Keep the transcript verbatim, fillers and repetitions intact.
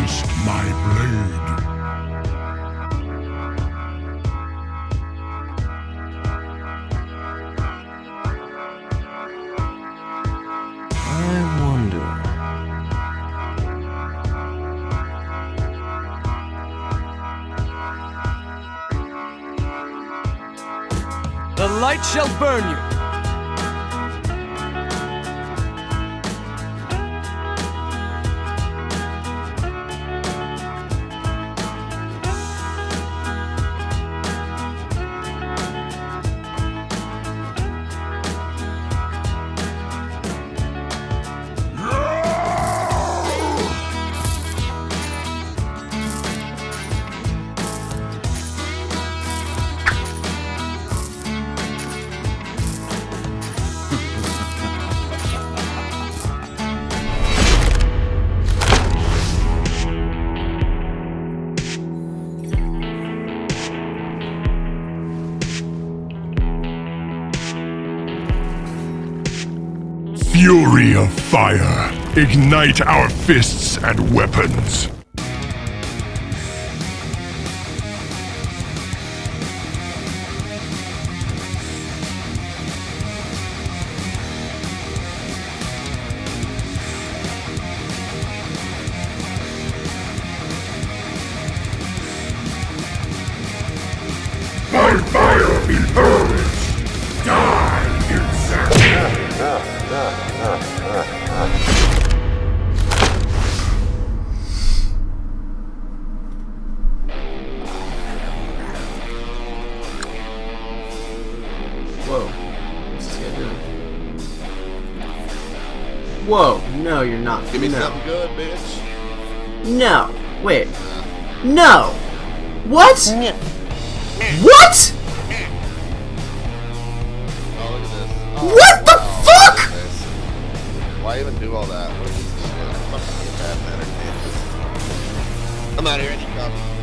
Taste my blade. I wonder. The light shall burn you. Fury of fire, ignite our fists and weapons. My fire be purged! Die, insect! Whoa. What's this guy doing? Whoa. No, you're not. Give me no. something good, bitch. No. Wait. No. What? What? Oh, look at this. Oh, What the wow. fuck? Why even do all that? What is this shit? I'm fucking bad at entertainment. I'm out of here. I need coffee.